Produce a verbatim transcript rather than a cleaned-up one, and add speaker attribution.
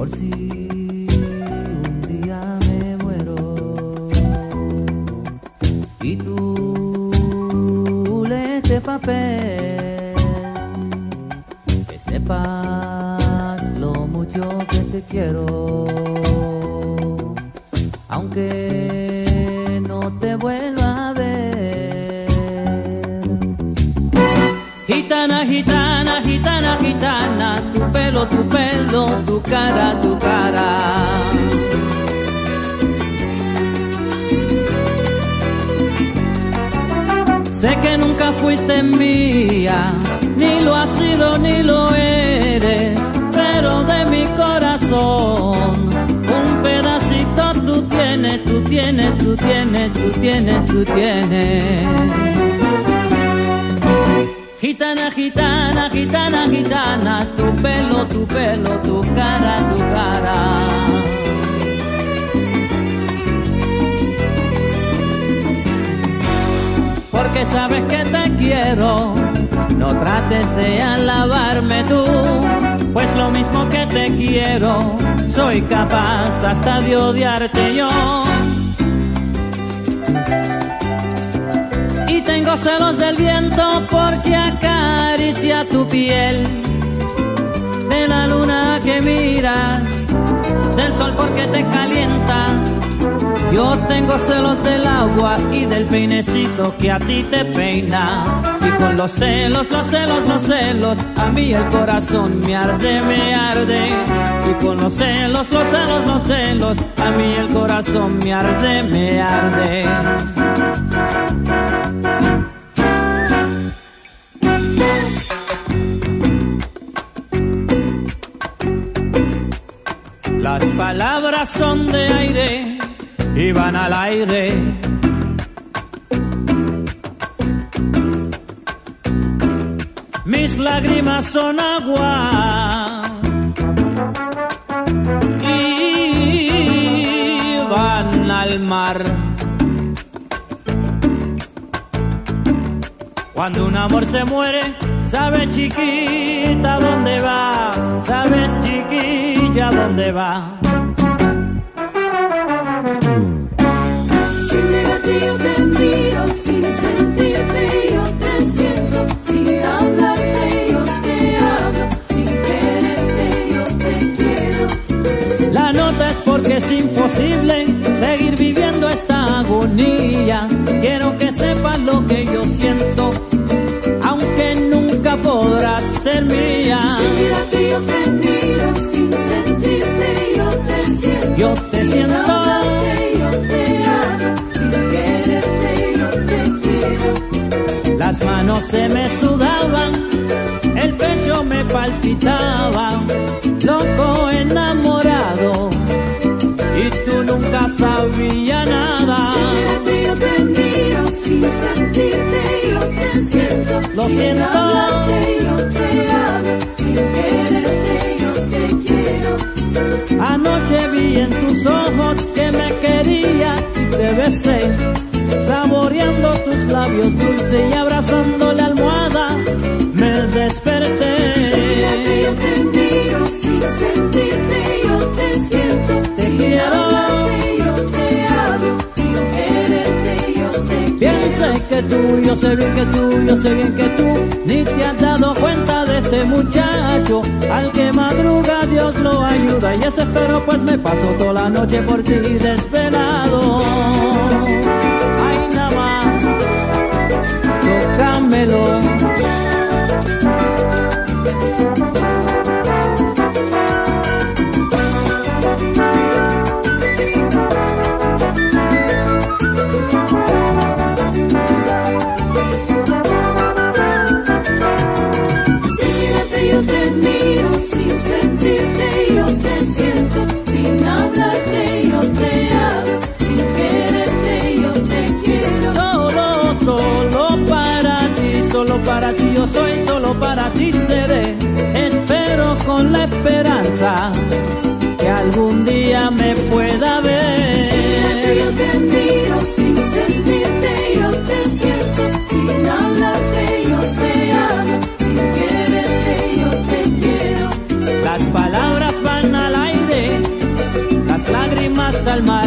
Speaker 1: por si un día me muero y tú lees este papel, que sepas lo mucho que te quiero, aunque no te vuelva a ver. Gitana, gitana, gitana, gitana, tu pelo, tu pelo, tu cara, tu cara. Sé que nunca fuiste mía, ni lo has sido ni lo eres, pero de mi corazón un pedacito tú tienes, tú tienes, tú tienes, tú tienes, tú tienes. Gitana, gitana, gitana, gitana, tu pelo, tu pelo, tu cara, tu cara. Porque sabes que te quiero, no trates de alabarme tú, pues lo mismo que te quiero, soy capaz hasta de odiarte yo. Y tengo celos del viento porque acaricia tu piel, de la luna que miras, del sol porque te calienta. Yo tengo celos del agua y del peinecito que a ti te peina. Y con los celos, los celos, los celos, a mí el corazón me arde, me arde. Y con los celos, los celos, los celos, a mí el corazón me arde, me arde. Las palabras son de aire y van al aire. Mis lágrimas son agua y van al mar. Cuando un amor se muere, sabes chiquita dónde va, sabes chiquilla dónde va.
Speaker 2: Sin mirarte yo te miro, sin sentirte yo te siento, sin hablarte yo te hablo, sin quererte yo te quiero.
Speaker 1: La nota es porque es imposible seguir viviendo esta agonía. Quiero que sepas lo que yo siento, aunque nunca podrás ser mía.
Speaker 2: Sin mirarte yo te miro, sin sentirte yo te siento,
Speaker 1: yo te
Speaker 2: sin
Speaker 1: siento.
Speaker 2: hablarte yo te hablo, sin quererte yo te quiero.
Speaker 1: Las manos se me sudaban, el pecho me palpitaba, loco enamorado, y tú nunca sabías nada.
Speaker 2: Sin mirarte yo te miro, sin sentirte yo te siento,
Speaker 1: Lo
Speaker 2: sin
Speaker 1: siento.
Speaker 2: hablarte yo te hablo, sin quererte yo te quiero.
Speaker 1: Anoche vi en tus ojos que me quería y te besé, saboreando tus labios dulces y abrazando la almohada me desperté.
Speaker 2: Sin mirarte yo te miro, sin sentirte yo te siento,
Speaker 1: Te
Speaker 2: sin
Speaker 1: quiero.
Speaker 2: hablarte yo te hablo, sin quererte yo te
Speaker 1: Bien
Speaker 2: quiero.
Speaker 1: sé que tú, yo sé bien que tú, yo sé bien que tú ni te has dado cuenta de este muchacho. Al que madruga Dios lo ayuda y eso espero, pues me paso toda la noche por ti desvelado. Ay, nada más, tócamelo.
Speaker 2: Sin mirarte yo te miro, sin sentirte yo te siento, sin hablarte yo te hablo, sin quererte yo te quiero.
Speaker 1: Solo, solo para ti, solo para ti yo soy, solo para ti seré. Espero con la esperanza que algún día me pueda ver.
Speaker 2: Yo te miro, sin sentirte yo te siento, sin hablarte yo te hablo, sin quererte yo te quiero.
Speaker 1: Las palabras van al aire al mar.